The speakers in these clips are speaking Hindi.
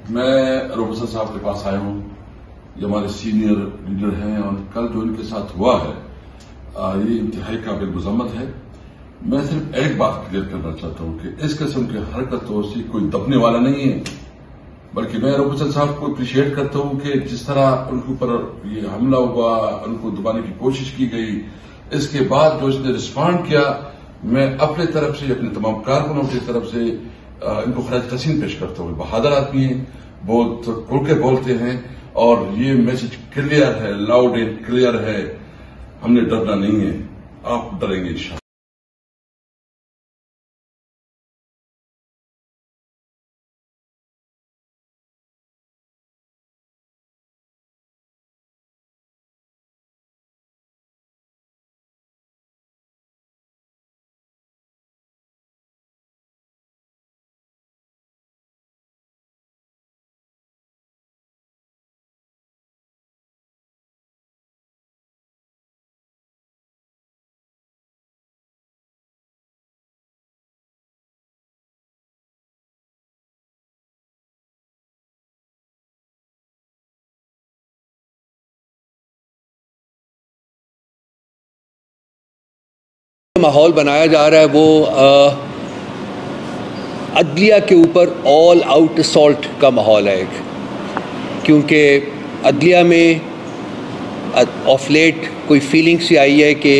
मैं प्रोफेसर साहब के पास आया हूं। ये हमारे सीनियर लीडर हैं और कल जो इनके साथ हुआ है ये इंतहाई काबिल मजम्मत है। मैं सिर्फ एक बात क्लियर करना चाहता हूं कि इस किस्म की हरकतों से कोई दबने वाला नहीं है, बल्कि मैं प्रोफेसर साहब को अप्रिशिएट करता हूं कि जिस तरह उनके ऊपर ये हमला हुआ, उनको दबाने की कोशिश की गई, इसके बाद जो इसने रिस्पॉन्ड किया, मैं अपने तरफ से, अपने तमाम कारकुनों की तरफ से इनको खराज तहसीन पेश करता हूं। बहादुर आदमी हैं, बहुत खुल के बोलते हैं और ये मैसेज क्लियर है, लाउड एंड क्लियर है। हमने डरना नहीं है, आप डरेंगे इंशाअल्लाह। माहौल बनाया जा रहा है वो अदलिया के ऊपर ऑल आउट असॉल्ट का माहौल है एक, क्योंकि अदलिया में ऑफ लेट कोई फीलिंग सी आई है कि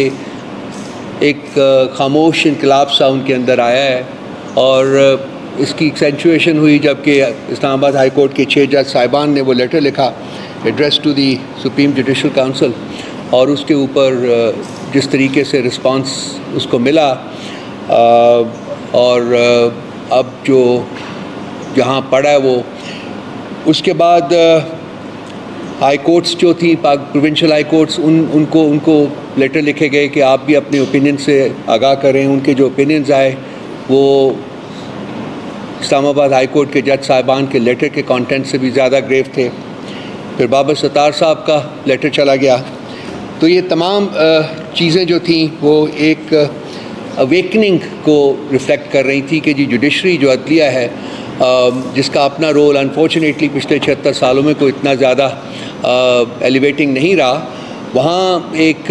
एक खामोश इनकलाब सा उनके अंदर आया है और इसकी एक्सेंचुएशन हुई जबकि इस्लामाबाद हाई कोर्ट के 6 जज साहिबान ने वो लेटर लिखा address to the supreme judicial council, और उसके ऊपर जिस तरीके से रिस्पांस उसको मिला और अब जो जहाँ पड़ा है वो, उसके बाद हाई कोर्ट्स जो थी प्रोविंशियल हाई कोर्ट्स उनको लेटर लिखे गए कि आप भी अपने ओपिनियन से आगाह करें। उनके जो ओपिनियंस आए वो इस्लामाबाद हाई कोर्ट के जज साहिबान के लेटर के कंटेंट से भी ज़्यादा ग्रेव थे। फिर बाबर सत्तार साहब का लेटर चला गया। तो ये तमाम चीज़ें जो थी वो एक अवेकनिंग को रिफ्लेक्ट कर रही थी कि जी जुडिशरी जो अदलिया है जिसका अपना रोल अनफॉर्चुनेटली पिछले 76 सालों में कोई इतना ज़्यादा एलिवेटिंग नहीं रहा, वहाँ एक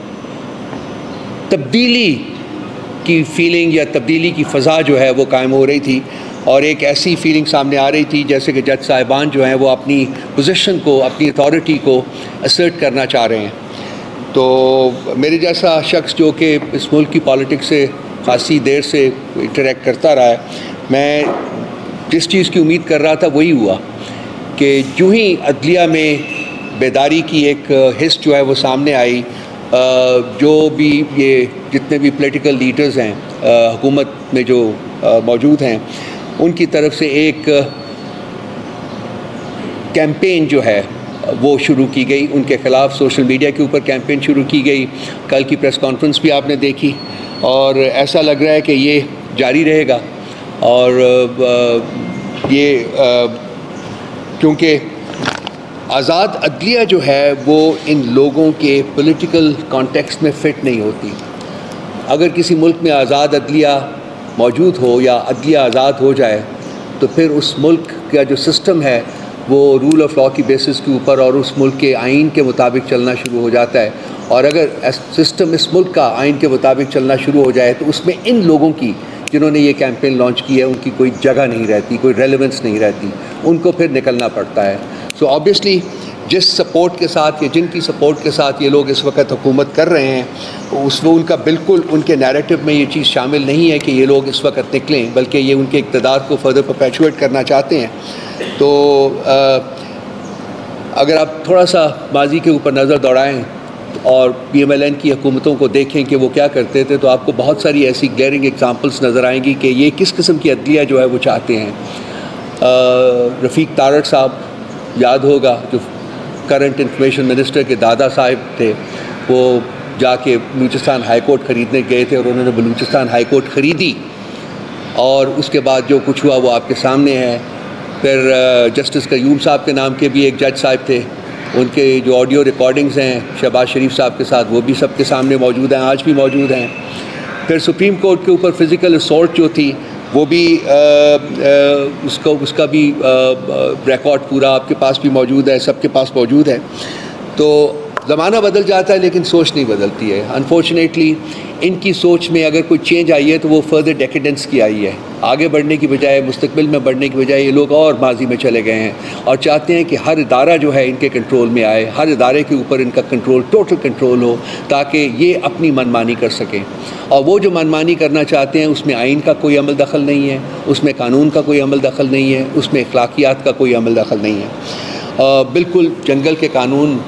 तब्दीली की फीलिंग या तब्दीली की फ़ज़ा जो है वो कायम हो रही थी और एक ऐसी फीलिंग सामने आ रही थी जैसे कि जज साहिबान जो हैं वो अपनी पोजीशन को, अपनी अथॉरिटी को असर्ट करना चाह रहे हैं। तो मेरे जैसा शख्स जो कि इस मुल्क की पॉलिटिक्स से खासी देर से इंटरेक्ट करता रहा है, मैं जिस चीज़ की उम्मीद कर रहा था वही हुआ कि यूँ ही अदलिया में बेदारी की एक हिस्स जो है वो सामने आई। जो भी ये जितने भी पॉलिटिकल लीडर्स हैं हुकूमत में जो मौजूद हैं, उनकी तरफ से एक कैंपेन जो है वो शुरू की गई, उनके ख़िलाफ़ सोशल मीडिया के ऊपर कैंपेन शुरू की गई। कल की प्रेस कॉन्फ्रेंस भी आपने देखी और ऐसा लग रहा है कि ये जारी रहेगा। और ये क्योंकि आज़ाद अदलिया जो है वो इन लोगों के पॉलिटिकल कॉन्टेक्स्ट में फ़िट नहीं होती। अगर किसी मुल्क में आज़ाद अदलिया मौजूद हो या अदलिया आज़ाद हो जाए तो फिर उस मुल्क का जो सिस्टम है वो रूल ऑफ लॉ की बेसिस के ऊपर और उस मुल्क के आइन के मुताबिक चलना शुरू हो जाता है। और अगर सिस्टम इस मुल्क का आइन के मुताबिक चलना शुरू हो जाए तो उसमें इन लोगों की जिन्होंने ये कैंपेन लॉन्च की है उनकी कोई जगह नहीं रहती, कोई रेलेवेंस नहीं रहती, उनको फिर निकलना पड़ता है। सो ऑब्वियसली जिस सपोर्ट के साथ या जिनकी सपोर्ट के साथ ये लोग इस वक्त हुकूमत कर रहे हैं उसमें उनका बिल्कुल उनके नैरेटिव में ये चीज़ शामिल नहीं है कि ये लोग इस वक्त निकलें, बल्कि ये उनके इक़्तिदार को फर्दर परपेचुएट करना चाहते हैं। तो अगर आप थोड़ा सा माजी के ऊपर नज़र दौड़ाएँ और PMLN की हुकूमतों को देखें कि वो क्या करते थे, तो आपको बहुत सारी ऐसी ग्लेयरिंग एग्जांपल्स नज़र आएंगी कि ये किस किस्म की अदलिया जो है वो चाहते हैं। रफ़ीक तारड़ साहब याद होगा, जो करंट इंफॉर्मेशन मिनिस्टर के दादा साहब थे, वो जाके बलूचिस्तान हाई कोर्ट ख़रीदने गए थे और उन्होंने बलूचिस्तान हाई कोर्ट ख़रीदी और उसके बाद जो कुछ हुआ वो आपके सामने है। फिर जस्टिस कयूम साहब के नाम के भी एक जज साहब थे, उनके जो ऑडियो रिकॉर्डिंग्स हैं शहबाज शरीफ साहब के साथ वो भी सबके सामने मौजूद हैं, आज भी मौजूद हैं। फिर सुप्रीम कोर्ट के ऊपर फ़िज़िकल असॉल्ट जो थी वो भी उसका भी रिकॉर्ड पूरा आपके पास भी मौजूद है, सबके पास मौजूद है। तो ज़माना बदल जाता है लेकिन सोच नहीं बदलती है। अनफॉर्चुनेटली इनकी सोच में अगर कोई चेंज आई है तो वो फर्दर डेकेडेंस की आई है। आगे बढ़ने की बजाय, मुस्तकबिल में बढ़ने की बजाय ये लोग और माजी में चले गए हैं और चाहते हैं कि हर इदारा जो है इनके कंट्रोल में आए, हर इदारे के ऊपर इनका कंट्रोल, टोटल कंट्रोल हो, ताकि ये अपनी मनमानी कर सकें। और वो जो मनमानी करना चाहते हैं उसमें आइन का कोई अमल दखल नहीं है, उसमें कानून का कोई अमल दखल नहीं है, उसमें अखलाकियात का कोई अमल दखल नहीं है। बिल्कुल जंगल के कानून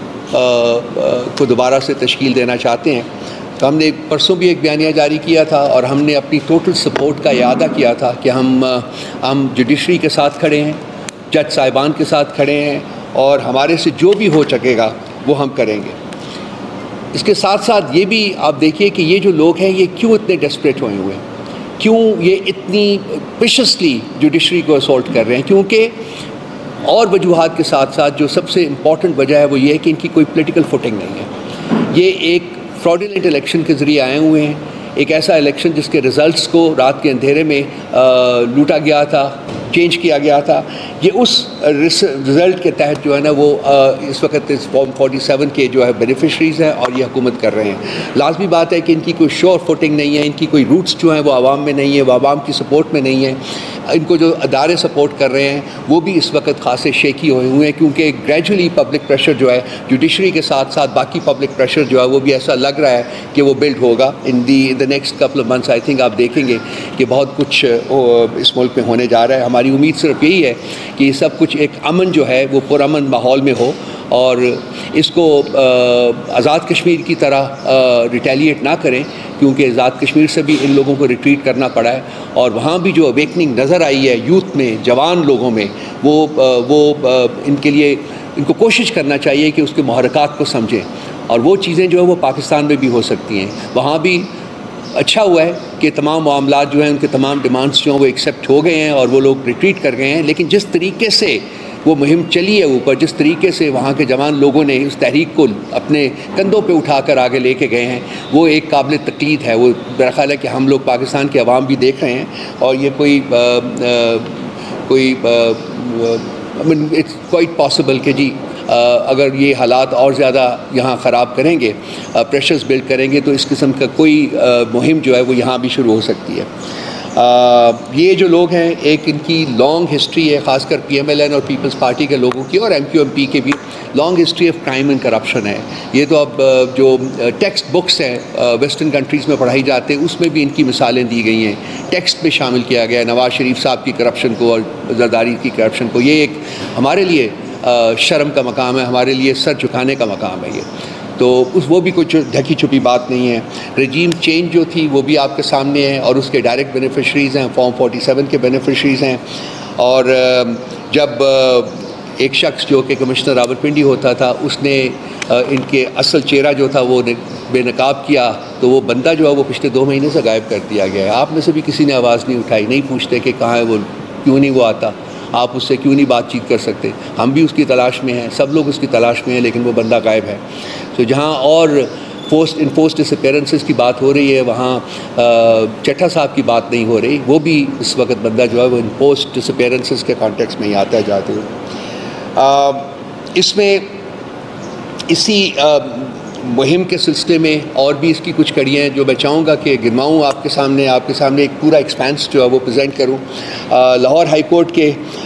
को दोबारा से तश्कील देना चाहते हैं। तो हमने परसों भी एक बयानिया जारी किया था और हमने अपनी टोटल सपोर्ट का इरादा किया था कि हम जुडिशरी के साथ खड़े हैं, जज साहिबान के साथ खड़े हैं और हमारे से जो भी हो सकेगा वो हम करेंगे। इसके साथ साथ ये भी आप देखिए कि ये जो लोग हैं ये क्यों इतने डेस्परेट हुए हैं, क्यों ये इतनी विशियसली जुडिशरी को असॉल्ट कर रहे हैं। क्योंकि और वजूहात के साथ साथ जो सबसे इम्पॉर्टेंट वजह है वो ये है कि इनकी कोई पॉलिटिकल फुटिंग नहीं है। ये एक फ्रॉडुलेंट इलेक्शन के ज़रिए आए हुए हैं, एक ऐसा इलेक्शन जिसके रिज़ल्ट्स को रात के अंधेरे में लूटा गया था, चेंज किया गया था। ये उस रिज़ल्ट के तहत जो है ना वो इस वक्त इस फॉर्म 47 के जो है बेनिफिशरीज़ हैं और ये हुकूमत कर रहे हैं। लाजमी बात है कि इनकी कोई श्योर फुटिंग नहीं है, इनकी कोई रूट्स जो हैं वो आवाम में नहीं है, वो आवाम की सपोर्ट में नहीं है। इनको जो अदारे सपोर्ट कर रहे हैं वो भी इस वक्त खासे शेकी हुए हैं, क्योंकि ग्रेजुअली पब्लिक प्रेशर जो है जुडिशरी के साथ साथ बाकी पब्लिक प्रेशर जो है वो भी ऐसा लग रहा है कि वो बिल्ड होगा in the next couple of months. I think आप देखेंगे कि बहुत कुछ इस मुल्क में होने जा रहा है। हमारी उम्मीद सिर्फ यही है कि ये सब कुछ एक अमन जो है वो पुरअमन माहौल में हो और इसको आज़ाद कश्मीर की तरह रिटेलिएट ना करें, क्योंकि आज़ाद कश्मीर से भी इन लोगों को रिट्रीट करना पड़ा है और वहाँ भी जो अवेकनिंग नज़र आई है यूथ में, जवान लोगों में, वो इनके लिए इनको कोशिश करना चाहिए कि उसके मुहर्रकात को समझें और वो चीज़ें जो है वो पाकिस्तान में भी हो सकती हैं। वहाँ भी अच्छा हुआ है कि तमाम मामलात जो हैं उनके तमाम डिमांड्स जो हैं वो एक्सेप्ट हो गए हैं और वो लोग रिट्रीट कर गए हैं। लेकिन जिस तरीके से वो मुहिम चली है ऊपर, जिस तरीके से वहाँ के जवान लोगों ने उस तहरीक को अपने कंधों पे उठाकर आगे लेके गए हैं, वो एक काबिल तक़लीद है। वो मेरा ख़्याल है कि हम लोग पाकिस्तान के अवाम भी देख रहे हैं और ये इट्स क्वाइट पॉसिबल कि जी अगर ये हालात और ज़्यादा यहाँ ख़राब करेंगे, प्रेशर्स बिल्ड करेंगे, तो इस किस्म का कोई मुहिम जो है वो यहाँ भी शुरू हो सकती है। ये जो लोग हैं, एक इनकी लॉन्ग हिस्ट्री है, ख़ासकर PMLN और पीपल्स पार्टी के लोगों की और MQMP के भी long history of crime and corruption है। ये तो अब जो टेक्स्ट बुक्स हैं वेस्टर्न कंट्रीज़ में पढ़ाई जाते हैं उसमें भी इनकी मिसालें दी गई हैं, टेक्स्ट में शामिल किया गया है नवाज़ शरीफ साहब की करप्शन को और जरदारी की करप्शन को। ये एक हमारे लिए शर्म का मकाम है, हमारे लिए सर झुकाने का मकाम है ये। तो वो भी कुछ ढकी छुपी बात नहीं है। रजीम चेंज जो थी वो भी आपके सामने है और उसके डायरेक्ट बेनिफिशरीज़ हैं, फॉर्म 47 के बेनिफिशरीज़ हैं। और जब एक शख्स जो कि कमिश्नर रावलपिंडी होता था उसने इनके असल चेहरा जो था वो बेनकाब किया, तो वो बंदा जो है वो पिछले 2 महीने से गायब कर दिया गया है। आप में से भी किसी ने आवाज़ नहीं उठाई, नहीं पूछते कि कहाँ है वो, क्यों नहीं वो आता, आप उससे क्यों नहीं बातचीत कर सकते। हम भी उसकी तलाश में हैं, सब लोग उसकी तलाश में हैं, लेकिन वो बंदा गायब है। तो जहाँ और इन्फोर्स्ड डिसअपीयरेंसेस की बात हो रही है वहाँ चट्टा साहब की बात नहीं हो रही। वो भी इस वक्त बंदा जो है वो इन्फोर्स्ड डिसअपीयरेंसेस के कॉन्टेक्स्ट में ही आता है जाते हुए। इसमें इसी मुहिम के सिलसिले में और भी इसकी कुछ कड़ियाँ हैं जो मैं चाहूँगा कि गिनवाऊँ आपके सामने एक पूरा एक्सपेंस जो है वो प्रेजेंट करूँ। लाहौर हाई कोर्ट के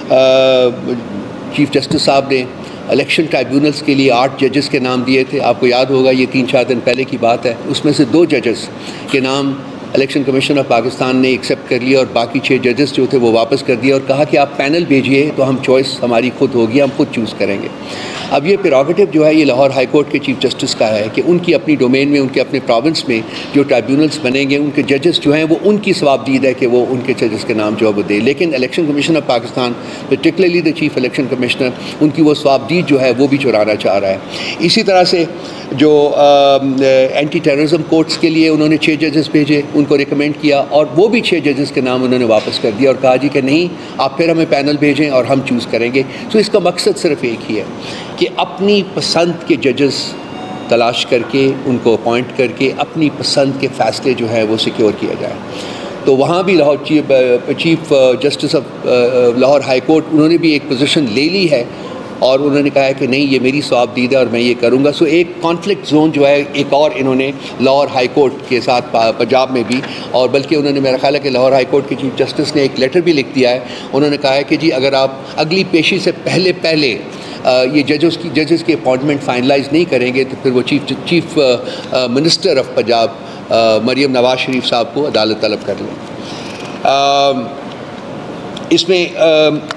चीफ जस्टिस साहब ने इलेक्शन ट्राइब्यूनल्स के लिए 8 जजेस के नाम दिए थे। आपको याद होगा ये 3-4 दिन पहले की बात है। उसमें से 2 जजेस के नाम इलेक्शन कमीशन ऑफ पाकिस्तान ने एक्सेप्ट कर लिया और बाकी 6 जजेस जो थे वो वापस कर दिए और कहा कि आप पैनल भेजिए तो हम चॉइस हमारी खुद होगी, हम खुद चूज़ करेंगे। अब ये प्रेरोगेटिव जो है ये लाहौर हाई कोर्ट के चीफ जस्टिस का है कि उनकी अपनी डोमेन में, उनके अपने प्रोविंस में जो ट्राइब्यूनल्स बनेंगे उनके जजेस जो हैं वो उनकी सवाबदीद है कि वो उनके जजेस के नाम जो है वो दे। लेकिन election commission of Pakistan, particularly the chief election commissioner, उनकी वो सवाबदीद जो है वो भी चुराना चाह रहा है। इसी तरह से जो एंटी टेररिज्म कोर्ट्स के लिए उन्होंने 6 जजेस भेजे, उनको रिकमेंड किया और वो भी 6 जजेस के नाम उन्होंने वापस कर दिया और कहा जी कि नहीं, आप फिर हमें पैनल भेजें और हम चूज़ करेंगे। तो इसका मकसद सिर्फ एक ही है कि अपनी पसंद के जजेस तलाश करके उनको अपॉइंट करके अपनी पसंद के फ़ैसले जो है वो सिक्योर किया जाए। तो वहाँ भी Lahore chief justice of Lahore high court उन्होंने भी एक पोजीशन ले ली है और उन्होंने कहा है कि नहीं, ये मेरी स्वाबदीद है और मैं ये करूँगा। सो एक कॉन्फ्लिक्ट जोन जो है एक और इन्होंने लाहौर हाई कोर्ट के साथ पंजाब में भी, और बल्कि उन्होंने, मेरा ख्याल है कि लाहौर हाई कोर्ट के चीफ जस्टिस ने एक लेटर भी लिख दिया है। उन्होंने कहा है कि जी अगर आप अगली पेशी से पहले ये जजेस की अपॉइंटमेंट फाइनलाइज नहीं करेंगे तो फिर वो chief minister of Punjab Maryam Nawaz Sharif साहब को अदालत तलब कर लें। इसमें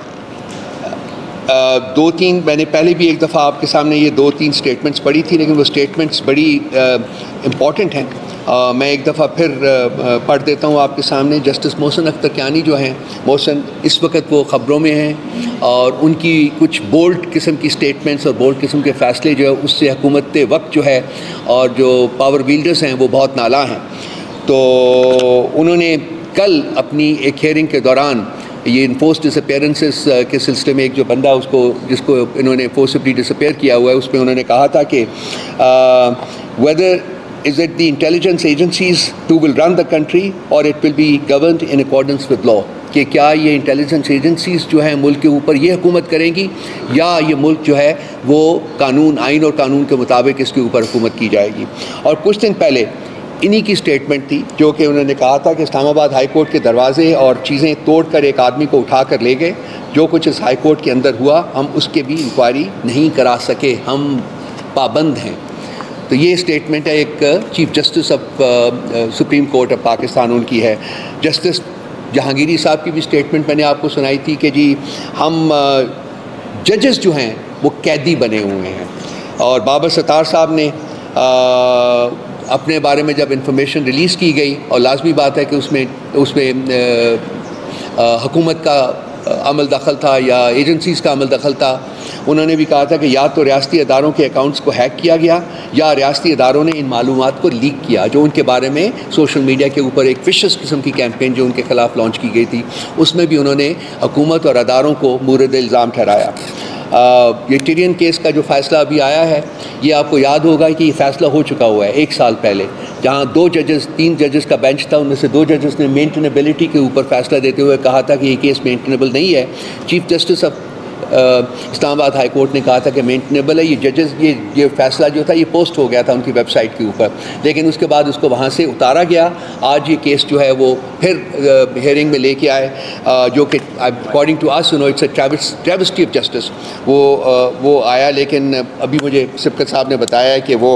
दो तीन, मैंने पहले भी एक दफ़ा आपके सामने ये 2-3 स्टेटमेंट्स पढ़ी थी, लेकिन वो स्टेटमेंट्स बड़ी इम्पॉर्टेंट हैं। मैं एक दफ़ा फिर पढ़ देता हूँ आपके सामने। जस्टिस मोहसिन अख्तर कियानी जो हैं, मोहसिन इस वक्त वो ख़बरों में हैं और उनकी कुछ बोल्ड किस्म की स्टेटमेंट्स और बोल्ड किस्म के फ़ैसले जो है उससे हुकूमत वक्त जो है और जो पावर विल्डर्स हैं वो बहुत नाला हैं। तो उन्होंने कल अपनी एक हियरिंग के दौरान ये इन्फोर्स डिसअपेरेंसेस के सिलसिले में एक जो बंदा जिसको इन्होंने फोर्सिबली डिसअपेयर किया हुआ है, उसमें उन्होंने कहा था कि whether is it the intelligence agencies who will run the country or it will be governed in accordance with law, कि क्या ये इंटेलिजेंस एजेंसीज़ जो हैं मुल्क के ऊपर ये हुकूमत करेंगी या ये मुल्क जो है वो कानून, आइन और कानून के मुताबिक इसके ऊपर हुकूमत की जाएगी। और कुछ दिन पहले इन्हीं की स्टेटमेंट थी जो कि उन्होंने कहा था कि इस्लामाबाद हाई कोर्ट के दरवाजे और चीज़ें तोड़कर एक आदमी को उठा कर ले गए। जो कुछ इस हाई कोर्ट के अंदर हुआ हम उसके भी इंक्वायरी नहीं करा सके, हम पाबंद हैं। तो ये स्टेटमेंट है एक chief justice of supreme court of Pakistan, उनकी है। जस्टिस जहांगीरी साहब की भी स्टेटमेंट मैंने आपको सुनाई थी कि जी हम जजेस जो हैं वो कैदी बने हुए हैं। और बाबर सत्तार साहब ने अपने बारे में जब इंफॉर्मेशन रिलीज़ की गई, और लाजमी बात है कि उसमें हुकूमत का अमल दखल था या एजेंसीज़ का अमल दखल था, उन्होंने भी कहा था कि या तो रियासती अदारों के अकाउंट्स को हैक किया गया या रियासती अदारों ने इन मालूमात को लीक किया, जो उनके बारे में सोशल मीडिया के ऊपर एक विशेष किस्म की कैंपेन जो उनके ख़िलाफ़ लॉन्च की गई थी, उसमें भी उन्होंने हुकूमत और अदारों को मूरद इल्ज़ाम ठहराया। ये टिरियन केस का जो फ़ैसला अभी आया है, ये आपको याद होगा कि ये फ़ैसला हो चुका हुआ है 1 साल पहले, जहाँ 3 जजेस का बेंच था, उनमें से 2 जजेस ने मेंटेनेबिलिटी के ऊपर फ़ैसला देते हुए कहा था कि ये केस मेंटेनेबल नहीं है। Chief justice of Islamabad high court ने कहा था कि मेंटेनेबल है। ये जजेस ये फ़ैसला जो था ये पोस्ट हो गया था उनकी वेबसाइट के ऊपर, लेकिन उसके बाद उसको वहाँ से उतारा गया। आज ये केस जो है वो फिर हियरिंग में लेके आए, जो कि according to us it's a travesty of justice, वो आया। लेकिन अभी मुझे सिब्कत साहब ने बताया है कि वो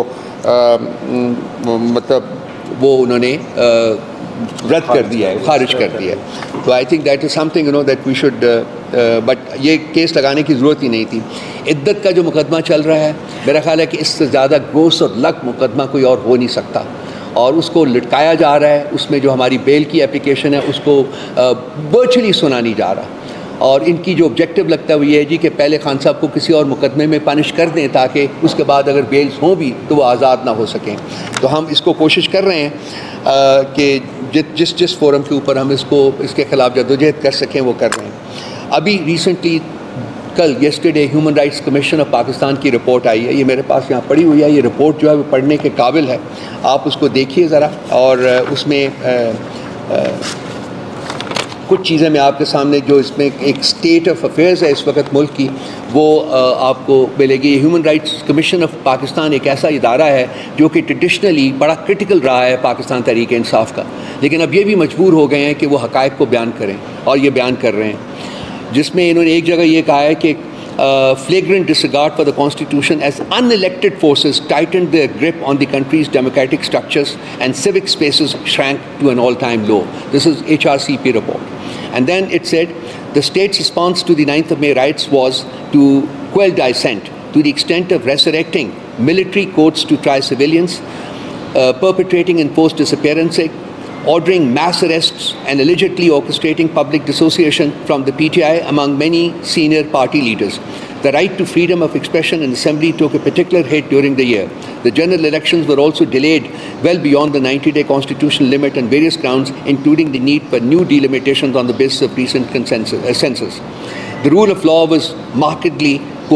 मतलब वो उन्होंने रद्द कर दिया है, खारिज कर दिया है। तो I think that is something that we should, but ये केस लगाने की ज़रूरत ही नहीं थी। इद्दत का जो मुकदमा चल रहा है, मेरा ख्याल है कि इससे ज़्यादा ग्रोस और लक मुकदमा कोई और हो नहीं सकता, और उसको लटकाया जा रहा है। उसमें जो हमारी बेल की एप्लीकेशन है उसको वर्चुअली सुना नहीं जा रहा, और इनकी जो ऑब्जेक्टिव लगता है वो ये है जी कि पहले खान साहब को किसी और मुकदमे में पनिश कर दें ताकि उसके बाद अगर बेल्स हों भी तो वो आज़ाद ना हो सकें। तो हम इसको कोशिश कर रहे हैं कि जिस फोरम के ऊपर हम इसके ख़िलाफ़ जद्दोजहद कर सकें वो कर रहे हैं। अभी रिसेंटली कल yesterday human rights commission of Pakistan की रिपोर्ट आई है, ये मेरे पास यहाँ पड़ी हुई है। ये रिपोर्ट जो है वो पढ़ने के काबिल है, आप उसको देखिए ज़रा, और उसमें कुछ चीज़ें मैं आपके सामने, जो इसमें एक स्टेट ऑफ अफेयर्स है इस वक्त मुल्क की, वो आपको मिलेगी। Human rights commission of Pakistan एक ऐसा इदारा है जो कि ट्रेडिशनली बड़ा क्रिटिकल रहा है पाकिस्तान तहरीक इंसाफ का, लेकिन अब ये भी मजबूर हो गए हैं कि वो हक़ाइक़ को बयान करें, और ये बयान कर रहे हैं। जिसमें इन्होंने एक जगह ये कहा है कि flagrant disregard for the constitution as unelected forces tightened their grip on the country's democratic structures and civic spaces shrank to an all-time low. This is HRCP report. And then it said the state's response to the 9th of May riots was to quell dissent to the extent of resurrecting military courts to try civilians, perpetrating enforced disappearances, ordering mass arrests and allegedly orchestrating public dissociation from the PTI among many senior party leaders. The right to freedom of expression and assembly took a particular hit during the year. The general elections were also delayed well beyond the 90-day constitutional limit on various grounds, including the need for new delimitations on the basis of recent census. The rule of law was markedly poor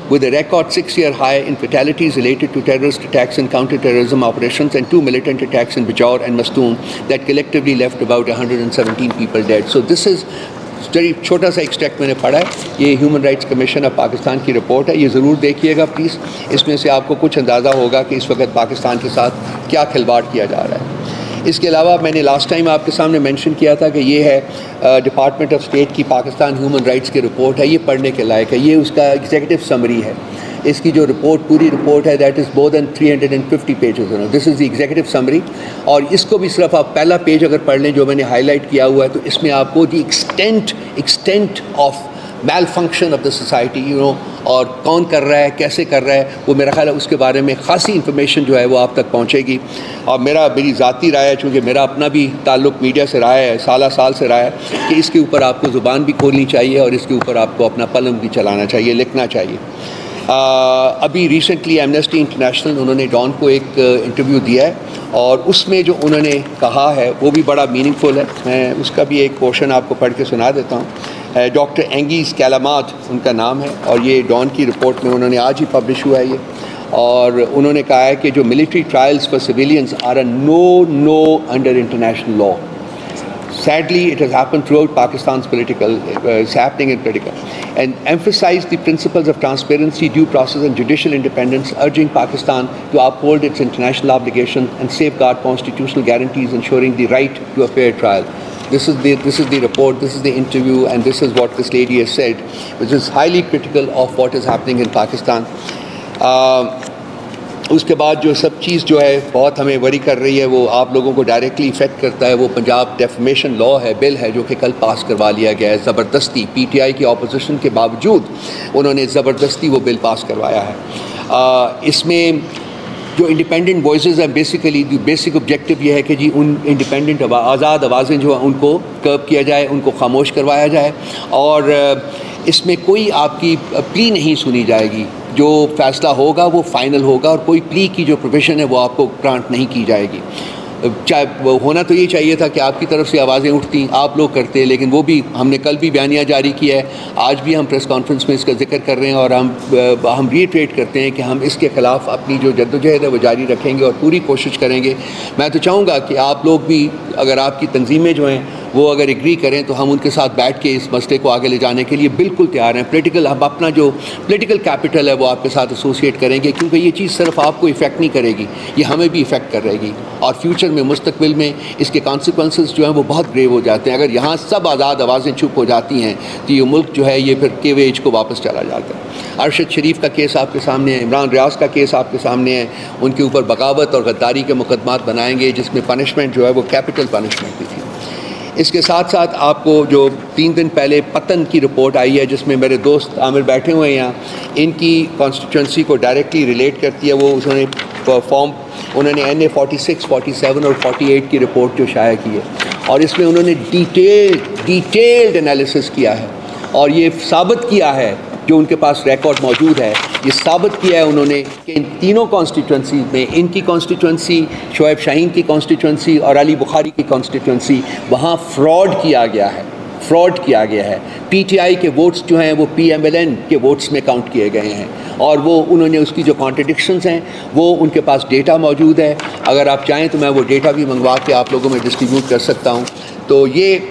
with a record 6-year high in fatalities related to terrorist attacks and counter-terrorism operations and 2 militant attacks in Bajaur and Mastoon that collectively left about 117 people dead. So this is छोटा सा एक्सट्रैक्ट मैंने पढ़ा है, ये human rights commission of Pakistan की रिपोर्ट है, ये ज़रूर देखिएगा प्लीज़। इसमें से आपको कुछ अंदाज़ा होगा कि इस वक्त पाकिस्तान के साथ क्या खिलवाड़ किया जा रहा है। इसके अलावा मैंने लास्ट टाइम आपके सामने मेंशन किया था कि ये है डिपार्टमेंट ऑफ स्टेट की पाकिस्तान ह्यूमन राइट्स की रिपोर्ट है, ये पढ़ने के लायक है। ये उसका एग्जीक्यूटिव समरी है। इसकी जो रिपोर्ट पूरी रिपोर्ट है that is more than 350 pages. This is the executive summary. और इसको भी सिर्फ आप पहला पेज अगर पढ़ लें जो मैंने हाईलाइट किया हुआ है, तो इसमें आपको the extent of malfunction of the society, you know, और कौन कर रहा है, कैसे कर रहा है, वो मेरा ख्याल है उसके बारे में ख़ासी इन्फॉर्मेशन जो है वो आप तक पहुँचेगी। और मेरी ज़ाती राय है, चूँकि मेरा अपना भी ताल्लुक़ मीडिया से रहा है, साल से रहा है, कि इसके ऊपर आपको ज़ुबान भी खोलनी चाहिए और इसके ऊपर आपको अपना कलम भी चलाना चाहिए, लिखना चाहिए। अभी रिसेंटली एमनेस्टी इंटरनेशनल उन्होंने डॉन को एक इंटरव्यू दिया है और उसमें जो उन्होंने कहा है वो भी बड़ा मीनिंगफुल है। मैं उसका भी एक पोर्शन आपको पढ़ के सुना देता हूँ। डॉक्टर एंगीज़ कैलामात उनका नाम है और ये डॉन की रिपोर्ट में उन्होंने आज ही पब्लिश हुआ है ये, और उन्होंने कहा है कि जो military trials for civilians are a no under international law. Sadly, it has happened throughout Pakistan's it's happening in political, and emphasized the principles of transparency, due process and judicial independence, urging Pakistan to uphold its international obligations and safeguard constitutional guarantees, ensuring the right to a fair trial. This is the report, this is the interview, and this is what this lady has said, which is highly critical of what is happening in Pakistan. उसके बाद जो सब चीज़ जो है बहुत हमें वरी कर रही है, वो आप लोगों को डायरेक्टली इफ़ेक्ट करता है, वो पंजाब डेफमेशन लॉ है, बिल है, जो कि कल पास करवा लिया गया है ज़बरदस्ती। पीटीआई की ऑपोजिशन के बावजूद उन्होंने ज़बरदस्ती वो बिल पास करवाया है। इसमें जो इंडिपेंडेंट वॉइसेस हैं, बेसिकली बेसिक ऑब्जेक्टिव ये है कि जी उन इंडिपेंडेंट आज़ाद आवाज़ें जो हैं उनको कर्ब किया जाए, उनको खामोश करवाया जाए, और इसमें कोई आपकी प्ली नहीं सुनी जाएगी। जो फ़ैसला होगा वो फ़ाइनल होगा और कोई प्ली की जो प्रोविज़न है वो आपको ग्रांट नहीं की जाएगी। चाहे होना तो ये चाहिए था कि आपकी तरफ से आवाज़ें उठती, आप लोग करते, लेकिन वो भी हमने कल भी बयानिया जारी किया है, आज भी हम प्रेस कॉन्फ्रेंस में इसका जिक्र कर रहे हैं, और हम रीट्रेट करते हैं कि हम इसके ख़िलाफ़ अपनी जो जद्दोजहद है वो जारी रखेंगे और पूरी कोशिश करेंगे। मैं तो चाहूँगा कि आप लोग भी, अगर आपकी तंजीमें जो हैं वो अगर एग्री करें, तो हम उनके साथ बैठ के इस मसले को आगे ले जाने के लिए बिल्कुल तैयार हैं। हम अपना जो पोलिटिकल कैपिटल है वो आपके साथ एसोसिएट करेंगे, क्योंकि ये चीज़ सिर्फ आपको इफ़ेक्ट नहीं करेगी, ये हमें भी इफ़ेक्ट करेगी, और फ्यूचर में मुस्तकबिल में इसके कॉन्सिक्वेंसेस जो हैं वो बहुत ग्रेव हो जाते हैं। अगर यहाँ सब आज़ाद आवाज़ें चुप हो जाती हैं तो ये मुल्क जो है ये फिर केव एज को वापस चला जाता है। अरशद शरीफ का केस आपके सामने है, इमरान रियाज का केस आपके सामने है, उनके ऊपर बगावत और गद्दारी के मुकदमात बनाएंगे, जिसमें पनिशमेंट जो है वो कैपिटल पनिशमेंट भी थी। इसके साथ साथ आपको जो 3 दिन पहले पतन की रिपोर्ट आई है, जिसमें मेरे दोस्त आमिर बैठे हुए हैं यहाँ, इनकी कॉन्स्टिट्यूंसी को डायरेक्टली रिलेट करती है। वो उन्होंने NA 46, 47 और 48 की रिपोर्ट जो शाया की है, और इसमें उन्होंने डिटेल्ड एनालिसिस किया है, और ये साबित किया है, जो उनके पास रिकॉर्ड मौजूद है, ये साबित किया है उन्होंने कि इन तीनों कॉन्स्टिट्यूंसी में, इनकी कॉन्स्टिट्यूंसी, शोएब शाहीन की कॉन्स्टिट्यूंसी और अली बुखारी की कॉन्स्टिट्यूंसी, वहाँ फ्रॉड किया गया है। पीटीआई के वोट्स जो हैं वो PMLN के वोट्स में काउंट किए गए हैं, और वो उन्होंने उसकी जो कॉन्ट्रडिक्शंस हैं वो उनके पास डेटा मौजूद है। अगर आप चाहें तो मैं वो डेटा भी मंगवा के आप लोगों में डिस्ट्रीब्यूट कर सकता हूँ। तो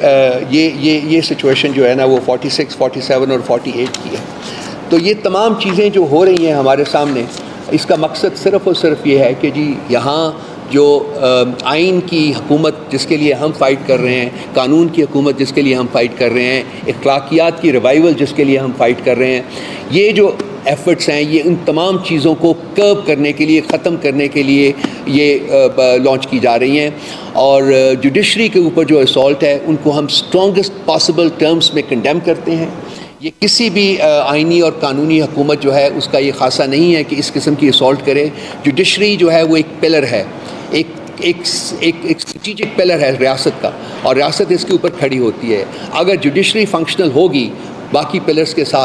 ये सिचुएशन जो है ना वो 46, 47 और 48 की है। तो ये तमाम चीज़ें जो हो रही हैं हमारे सामने, इसका मकसद सिर्फ़ और सिर्फ ये है कि जी यहाँ जो आइन की हुकूमत जिसके लिए हम फ़ाइट कर रहे हैं, कानून की हुकूमत जिसके लिए हम फ़ाइट कर रहे हैं, अखलाकियात की रिवाइवल जिसके लिए हम फ़ाइट कर रहे हैं, ये जो एफ़र्ट्स हैं ये उन तमाम चीज़ों को कर्ब करने के लिए, ख़त्म करने के लिए ये लॉन्च की जा रही हैं। और जुडिशरी के ऊपर जो असॉल्ट है उनको हम स्ट्रॉन्गेस्ट पॉसिबल टर्म्स में कंडेम करते हैं। ये किसी भी आइनी और कानूनी हुकूमत जो है उसका ये खासा नहीं है कि इस किस्म की असॉल्ट करे। जुडिशरी जो है वो एक पिलर है, एक स्ट्रेटेजिक पिलर है रियासत का, और रियासत इसके ऊपर खड़ी होती है। अगर जुडिशरी फंक्शनल होगी बाकी पिलर्स के साथ,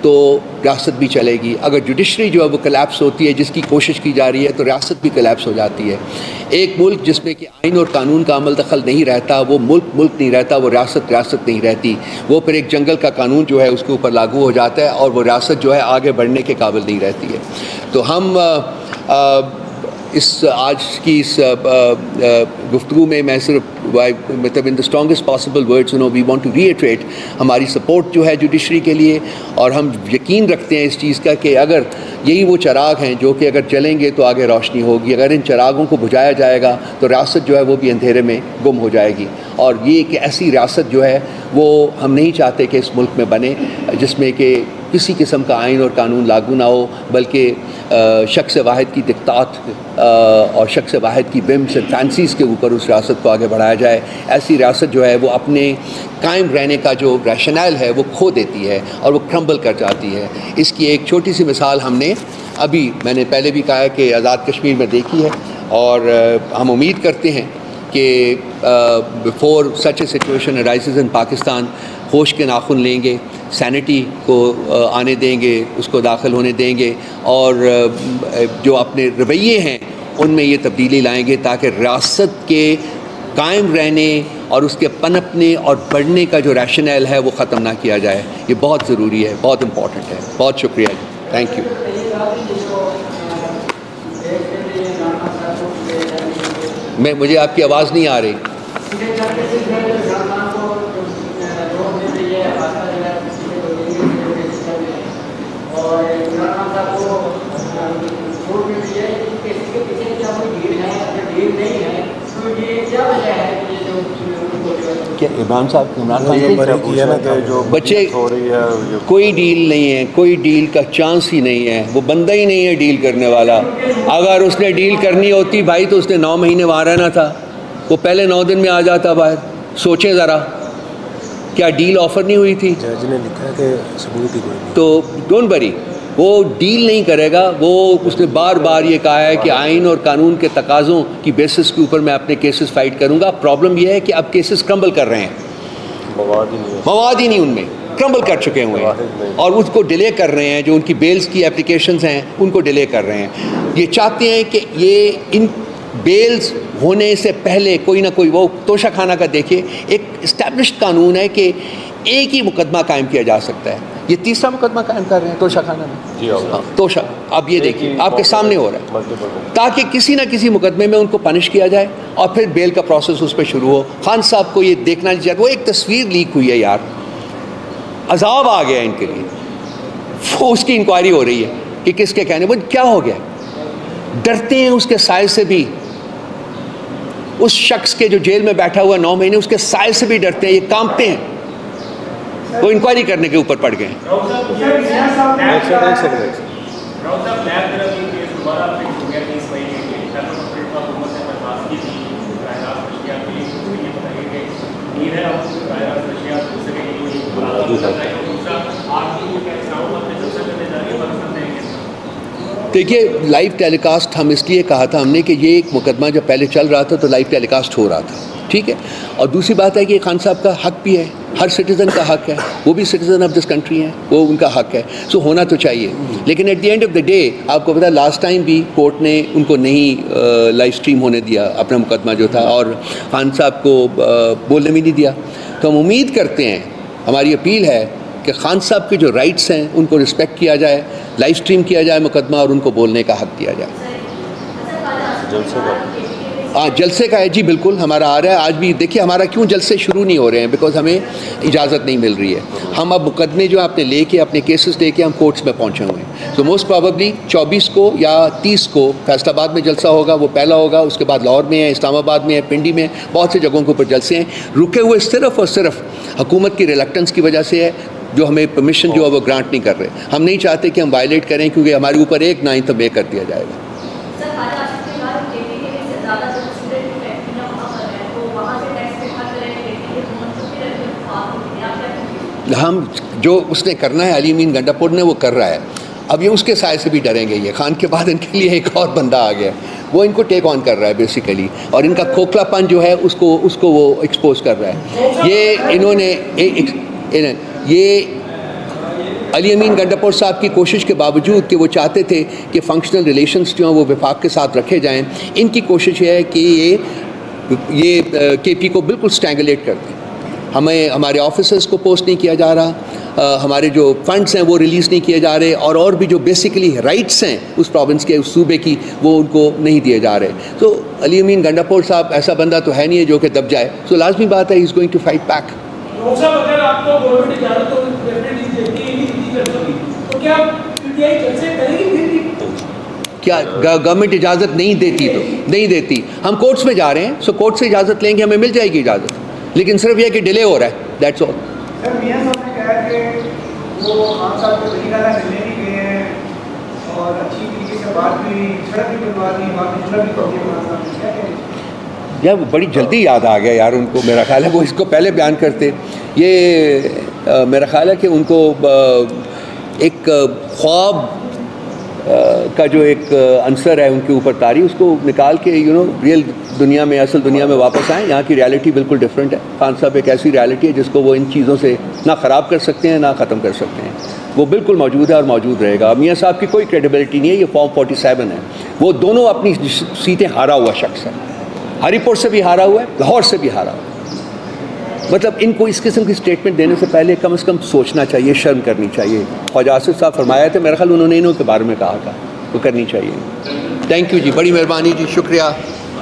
तो रियासत भी चलेगी। अगर जुडिशरी जो है वो कलैप्स होती है, जिसकी कोशिश की जा रही है, तो रियासत भी कलैप्स हो जाती है। एक मुल्क जिसमें कि आइन और कानून का अमल दखल नहीं रहता, वो मुल्क मुल्क नहीं रहता, वो रियासत रियासत नहीं रहती। वो फिर एक जंगल का कानून जो है उसके ऊपर लागू हो जाता है और वो रियासत जो है आगे बढ़ने के काबिल नहीं रहती है। तो हम इस आज की इस गुफ्तगू में मैं सिर्फ मतलब in the strongest possible words we want to reiterate हमारी सपोर्ट जो है जुडिशरी के लिए, और हम यकीन रखते हैं इस चीज़ का कि अगर यही वो चिराग हैं जो कि अगर जलेंगे तो आगे रोशनी होगी, अगर इन चिरागों को बुझाया जाएगा तो रियासत जो है वो भी अंधेरे में गुम हो जाएगी। और ये एक ऐसी रियासत जो है वो हम नहीं चाहते कि इस मुल्क में बने जिसमें कि किसी किस्म का आइन और कानून लागू ना हो, बल्कि शख्स वाहिद की दिक्कत और शख्स वाहिद की विम्स एंड फैंसीज़ के ऊपर उस रियासत को आगे बढ़ाया जाए। ऐसी रियासत जो है वो अपने कायम रहने का जो रैशनल है वो खो देती है और वो क्रम्बल कर जाती है। इसकी एक छोटी सी मिसाल हमने अभी, मैंने पहले भी कहा है कि आज़ाद कश्मीर में देखी है, और हम उम्मीद करते हैं कि before such a situation arises in Pakistan होश के नाखून लेंगे, सैनिटी को आने देंगे, उसको दाखिल होने देंगे, और जो अपने रवैये हैं उनमें ये तब्दीली लाएंगे ताकि रियासत के कायम रहने और उसके पनपने और बढ़ने का जो रैशनल है वो ख़त्म ना किया जाए। ये बहुत ज़रूरी है, बहुत इम्पॉर्टेंट है। बहुत शुक्रिया जी, थैंक यू। मुझे आपकी आवाज़ नहीं आ रही। क्या इमरान साहब, इमरान खान जो बच्चे हो रही है, कोई डील नहीं है, कोई डील का चांस ही नहीं है, वो बंदा ही नहीं है डील करने वाला। अगर उसने डील करनी होती भाई तो उसने 9 महीने वहाँ रहना था, वो पहले 9 दिन में आ जाता बाहर। सोचें ज़रा, क्या डील ऑफ़र नहीं हुई थी? जज ने लिखा है कि सबूत ही कोई नहीं। तो डोंट वरी, वो डील नहीं करेगा। वो उसने बार बार ये कहा है कि आइन और कानून के तकाज़ों की बेसिस के ऊपर मैं अपने केसेस फाइट करूंगा। प्रॉब्लम यह है कि अब केसेस क्रम्बल कर रहे हैं, मवाद ही नहीं उनमें, क्रम्बल कर चुके हुए हैं और उसको डिले कर रहे हैं। जो उनकी बेल्स की एप्लीकेशंस हैं उनको डिले कर रहे हैं। ये चाहते हैं कि ये इन बेल्स होने से पहले कोई ना कोई, वो तोशा खाना का देखिए, एक इस्टेब्लिश्ड कानून है कि एक ही मुकदमा कायम किया जा सकता है। ये तीसरा मुकदमा कायम कर रहे हैं तोशा खाना में। तोशा, आप ये देखिए, आपके सामने हो रहा है, ताकि किसी ना किसी मुकदमे में उनको पनिश किया जाए और फिर बेल का प्रोसेस उस पर शुरू हो। खान साहब को ये देखना नहीं चाहिए। वो एक तस्वीर लीक हुई है यार, अजाब आ गया इनके लिए, वो उसकी इंक्वायरी हो रही है कि किसके कहने, वो क्या हो गया। डरते हैं उसके साय से भी, उस शख्स के जो जेल में बैठा हुआ 9 महीने, उसके साय से भी डरते हैं, ये कांपते हैं। वो इंक्वायरी करने के ऊपर पड़ गए हैं। देखिए, लाइव टेलीकास्ट हम इसलिए कहा था हमने कि ये एक मुकदमा जब पहले चल रहा था तो लाइव टेलीकास्ट हो रहा था, ठीक है। और दूसरी बात है कि खान साहब का हक भी है, हर सिटीज़न का हक है, वो भी सिटीज़न ऑफ दिस कंट्री हैं, वो उनका हक है, सो होना तो चाहिए। लेकिन at the end of the day आपको पता है, लास्ट टाइम भी कोर्ट ने उनको नहीं लाइव स्ट्रीम होने दिया अपना मुकदमा जो था, और खान साहब को बोलने भी नहीं दिया। तो हम उम्मीद करते हैं, हमारी अपील है कि खान साहब के जो राइट्स हैं उनको रिस्पेक्ट किया जाए, लाइव स्ट्रीम किया जाए मुकदमा और उनको बोलने का हक दिया जाए। हाँ, जलसे का है जी, बिल्कुल हमारा आ रहा है। आज भी देखिए हमारा क्यों जलसे शुरू नहीं हो रहे हैं, बिकॉज हमें इजाज़त नहीं मिल रही है। हम अब मुकदमे जो आपने लेके, अपने केसेस लेके हम कोर्ट्स में पहुंचे हुए हैं। तो मोस्ट प्रॉबेबली 24 को या 30 को फैसलाबाद में जलसा होगा, वो पहला होगा। उसके बाद लाहौर में है, इस्लामाबाद में है, पिंडी में, बहुत से जगहों के ऊपर जलसे हैं। रुके हुए सिर्फ़ और सिर्फ हुकूमत की रिलक्टेंस की वजह से है, जो हमें परमिशन जो है वो ग्रांट नहीं कर रहे। हम नहीं चाहते कि हम वायलेट करें, क्योंकि हमारे ऊपर 1/9 में कर दिया जाएगा। हम जो उसने करना है, अली अमीन गंडापुर ने वो कर रहा है। अब ये उसके साय से भी डरेंगे। ये खान के बाद इनके लिए एक और बंदा आ गया, वो इनको टेक ऑन कर रहा है बेसिकली, और इनका खोखलापन जो है उसको वो एक्सपोज कर रहा है। ये इन्होंने ये अली अमीन गंडापुर साहब की कोशिश के बावजूद कि वो चाहते थे कि फ़ंक्शनल रिलेशंस जो हैं वो विफाक के साथ रखे जाएं, इनकी कोशिश ये है कि ये KP को बिल्कुल स्टैंगुलेट कर दें। हमें हमारे ऑफिसर्स को पोस्ट नहीं किया जा रहा, हमारे जो फंड्स हैं वो रिलीज़ नहीं किए जा रहे, और भी जो बेसिकली राइट्स हैं उस प्रोविंस के, उस सूबे की, वो उनको नहीं दिए जा रहे। तो अली अमीन गंडापुर साहब ऐसा बंदा तो है नहीं है जो कि दब जाए, तो लाजमी बात है he is going to fight back. अगर आपको गवर्नमेंट इजाजत तो डेफिनेटली देती ही नहीं, तो क्या पीटीआई कैसे करेगी? क्या गवर्नमेंट इजाज़त नहीं देती तो नहीं देती, हम कोर्ट्स में जा रहे हैं, सो कोर्ट से इजाज़त लेंगे, हमें मिल जाएगी इजाज़त, लेकिन सिर्फ यह कि डिले हो रहा है, दैट्स ऑल। सर मियां साहब ने कहा कि वो खान साहब को तरीका मिलने भी गए हैं और अच्छी तरीके से बात भी, सड़क भी बनवा दी, बात भी भी कर दी खान साहब ने, क्या कहें? यार वो बड़ी जल्दी याद आ गया यार उनको, मेरा ख्याल है वो इसको पहले बयान करते। ये मेरा ख्याल है कि उनको एक ख्वाब का जो एक आंसर है उनके ऊपर तारी, उसको निकाल के रियल दुनिया में, असल दुनिया में वापस आएँ। यहाँ की रियलिटी बिल्कुल डिफरेंट है। खान साहब एक ऐसी रियलिटी है जिसको वो इन चीज़ों से ना ख़राब कर सकते हैं ना ख़त्म कर सकते हैं, वो बिल्कुल मौजूद है और मौजूद रहेगा। मियाँ साहब की कोई क्रेडिबिलिटी नहीं है, ये फॉर्म 47 है, वो दोनों अपनी सीटें हारा हुआ शख्स है, हरीपुर से भी हारा हुआ है, लाहौर से भी हारा हुआ है। मतलब इनको इस किस्म की स्टेटमेंट देने से पहले कम से कम सोचना चाहिए, शर्म करनी चाहिए। ख्वाजा आसिफ साहब फरमाया थे, मेरा ख्याल उन्होंने इन्हों के बारे में कहा था, वो करनी चाहिए। थैंक यू जी, बड़ी मेहरबानी जी, शुक्रिया।